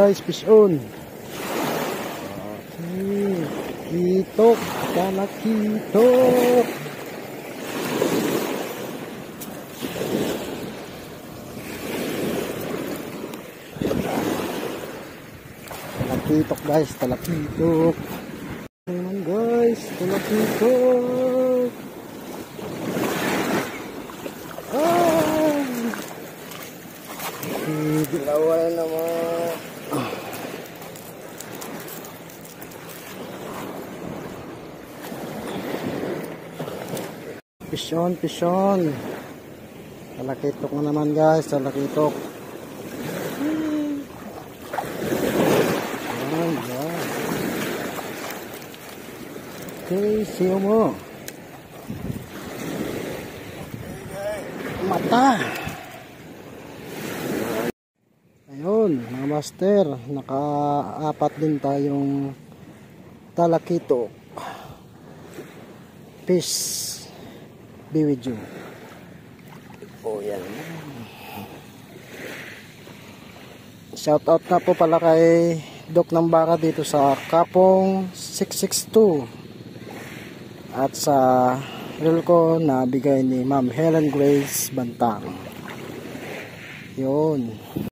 guys, fish on. Okay. Kitok, talakitok. Talakitok guys, talakitok. Ayan guys, talakitok. Dilawa na naman. Pison, pison. Talakitok na naman guys, talakitok. Ayan, ayan. Okay, siyo mo. Mata. Ayun, mga master, naka-apat din tayong talakitok. Peace be with you. Oh, yan. Shout out na po pala kay Doc ng Baka dito sa Kapong 662 at sa reel ko na bigay ni Ma'am Helen Grace Bantang. Yun.